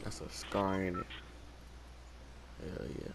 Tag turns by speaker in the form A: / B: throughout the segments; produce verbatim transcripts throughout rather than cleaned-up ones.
A: That's a scar in it. Hell yeah.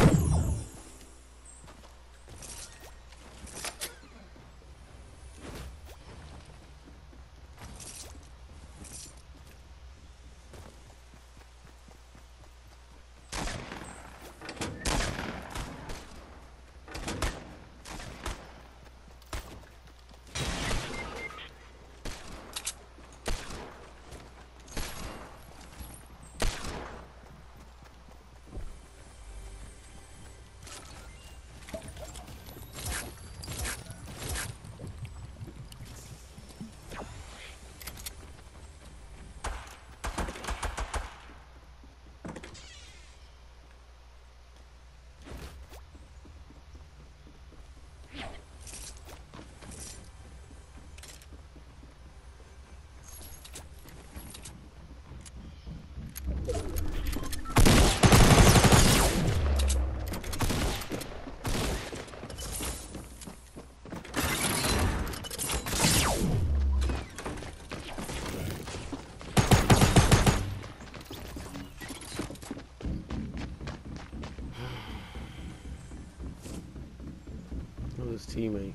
A: Who's his teammate?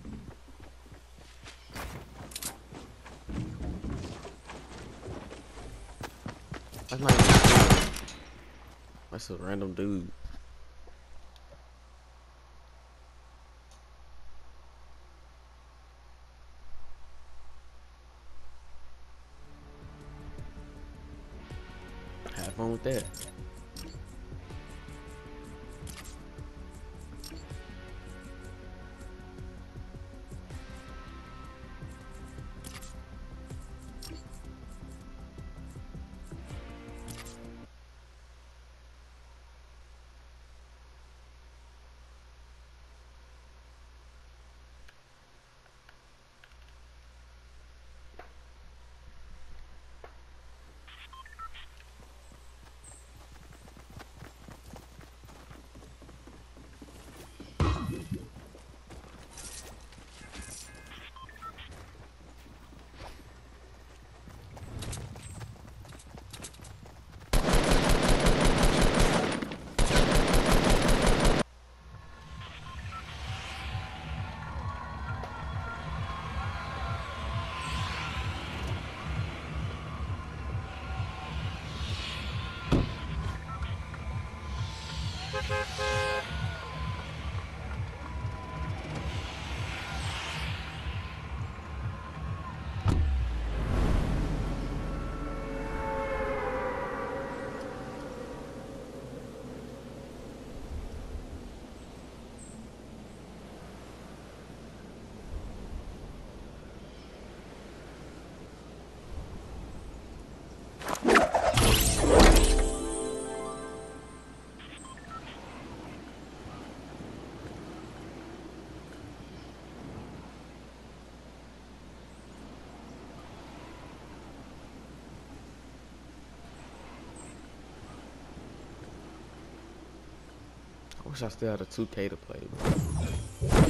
A: That's not even a teammate. That's a random dude. Have fun with that. I wish I still had a two K to play, bro.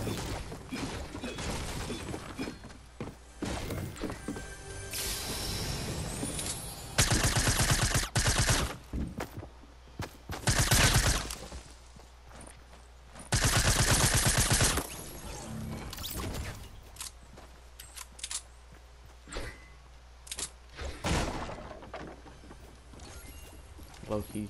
A: Low key.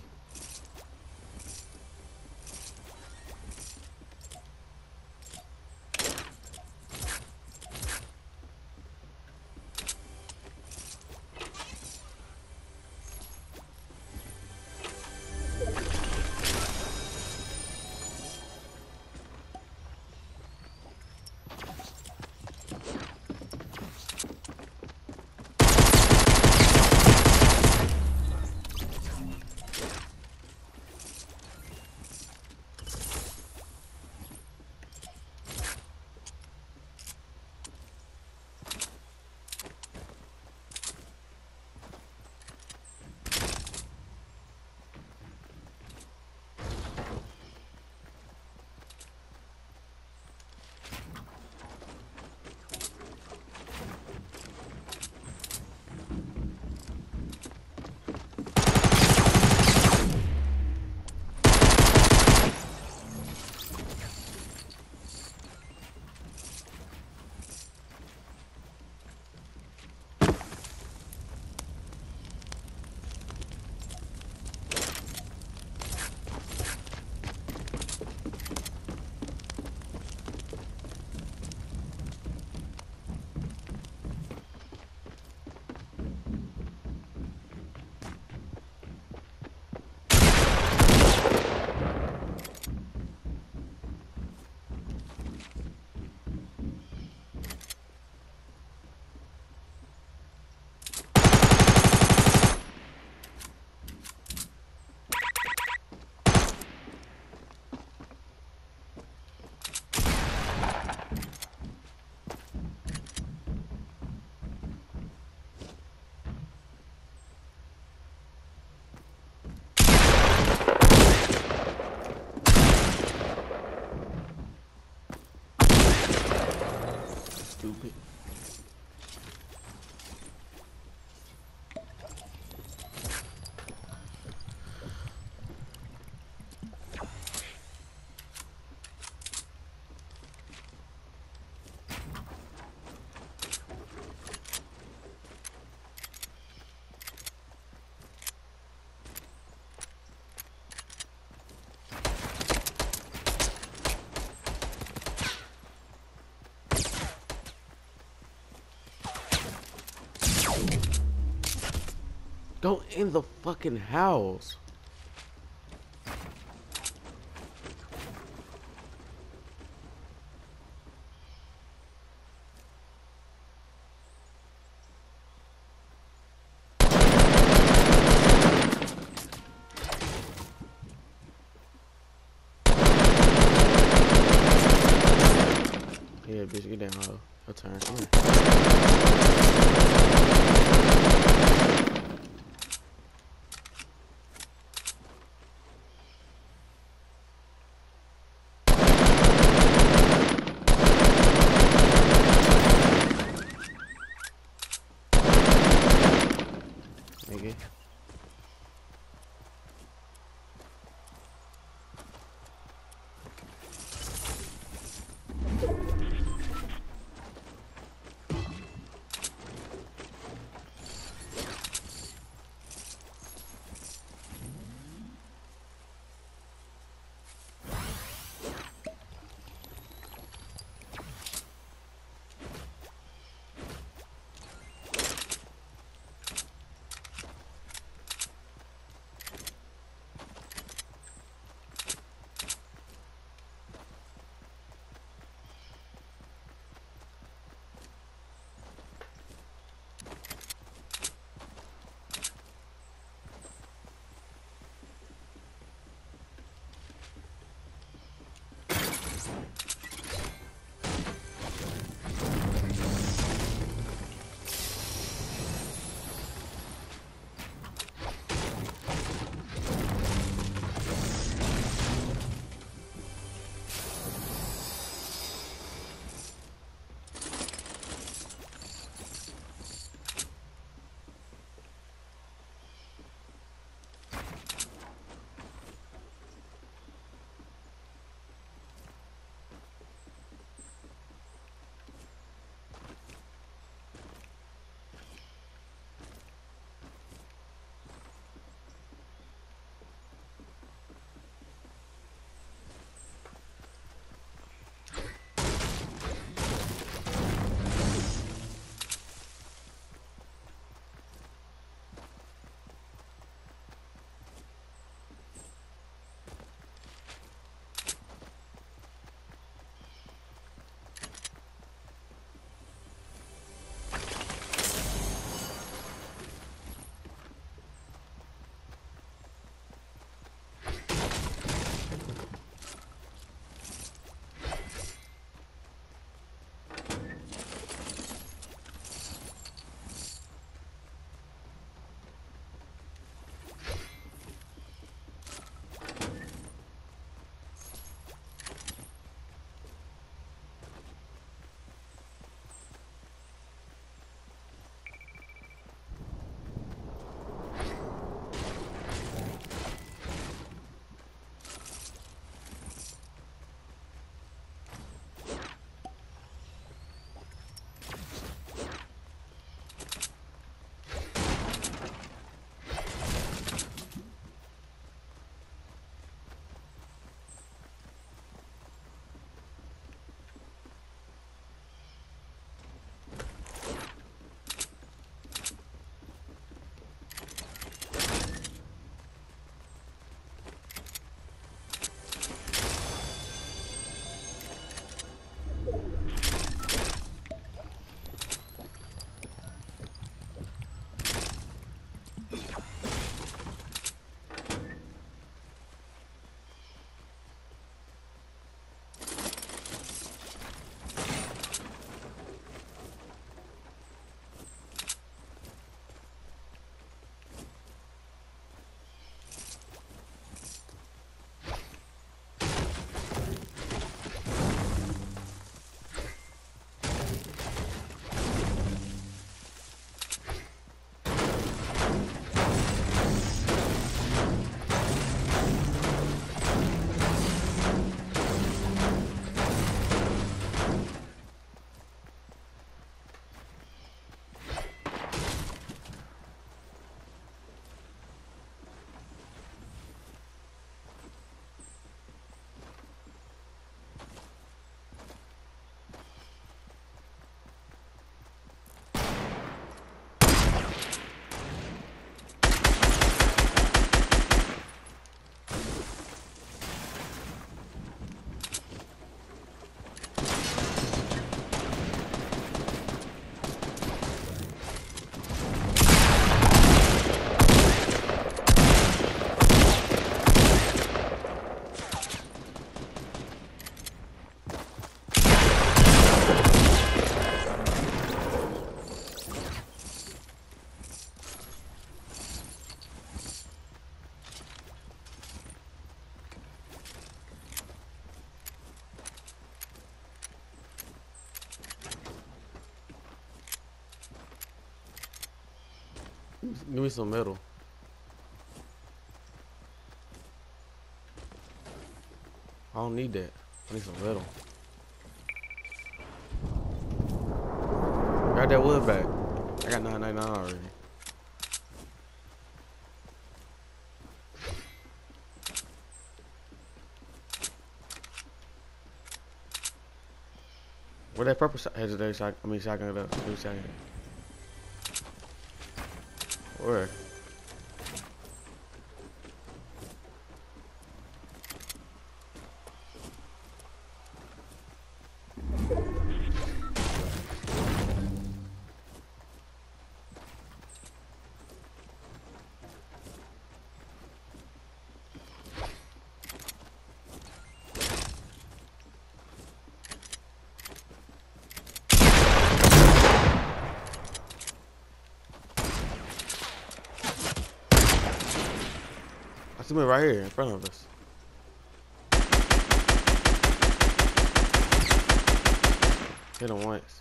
A: stupid. Go in the fucking house. Yeah, bitch, get down, ho. Your turn. Come here. Nigga. Give me some metal. I don't need that. I need some metal. Got that wood back. I got nine ninety-nine already. Where that purple shot has there? Shot, I mean, shotgun it up. Give me shotgun. Where? I see me right here in front of us. Hit him once.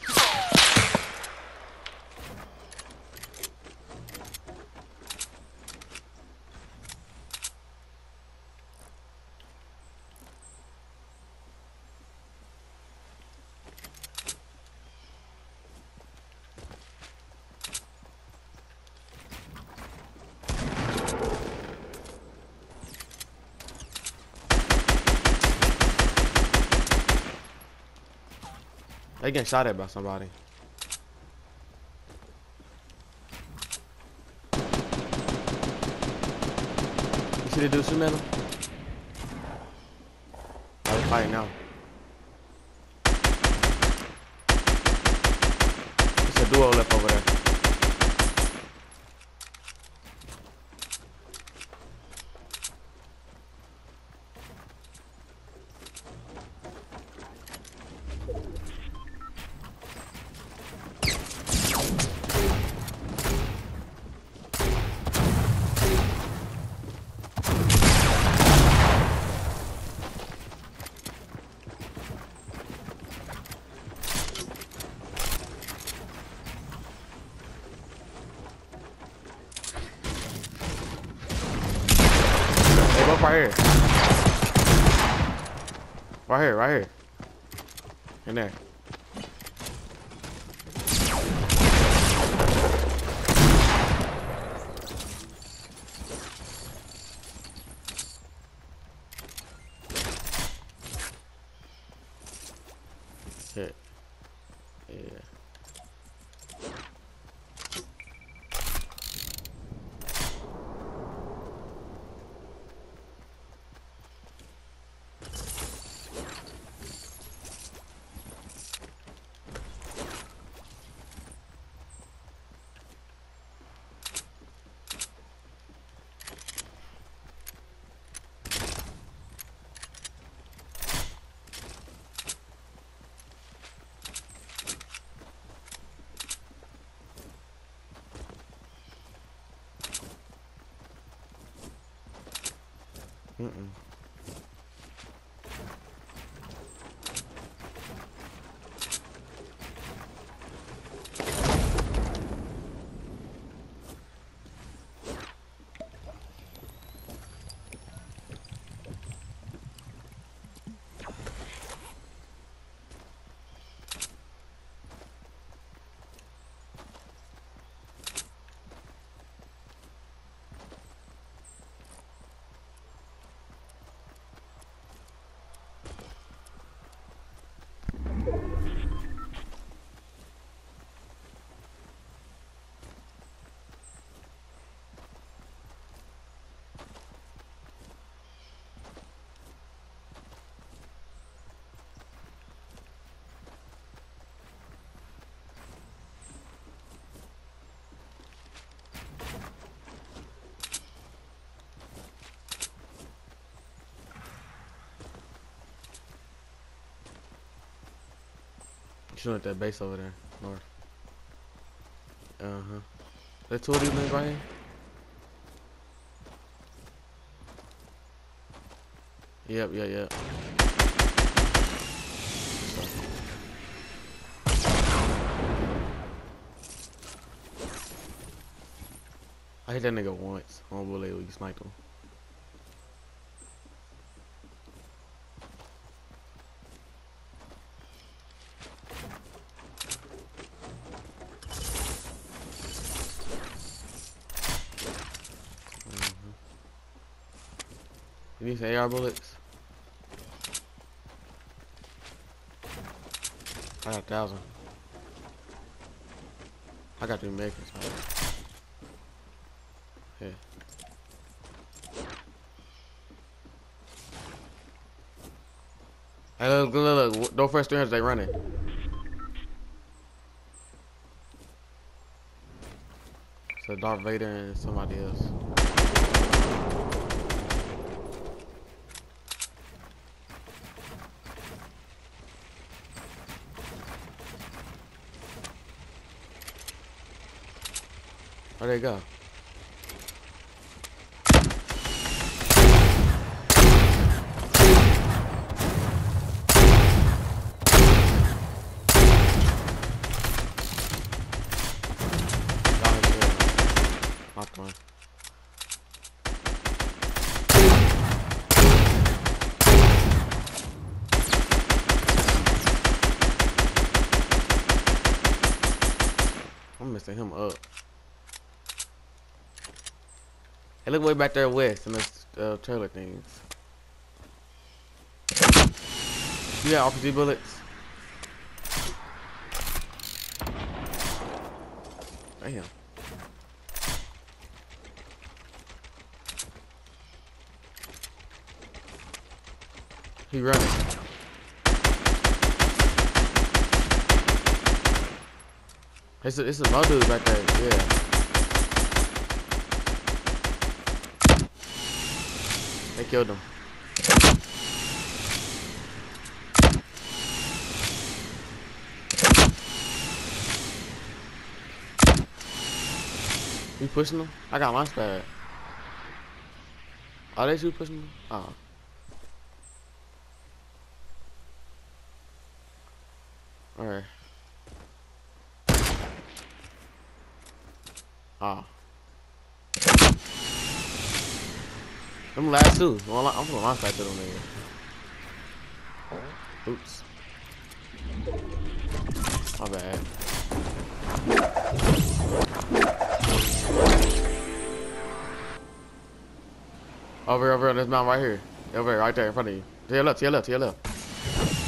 A: They getting shot at by somebody. You see the dude shooting at him? Oh, they're fighting now. There's a duo left over there. Right here. Right here, right here. In there. Shit. Yeah. Mm-mm. Shooting at that base over there, north. Uh huh. That two of these niggas right here. Yep, yep, yep. I hit that nigga once on bullet. You sniped him. Mm-hmm. You need some A R bullets? I got a thousand. I got the Americans. Yeah. Hey, look, look, look. Those first three hundred, they running. So Darth Vader and somebody else. Where'd they go? Knocked one. I'm messing him up. Hey, look way back there west in those uh, trailer things. You got R P G bullets? Damn. He running. It's a, it's a low dude right there, yeah. They killed him. You pushing them? I got launch pad. Are they you pushing them? Oh. Alright. Oh. Them last two. Well, I'm gonna launch pad to them niggas. Oops. My bad. Over, over on this mountain right here. Over here, right there in front of you. To your left, to your left, to your left.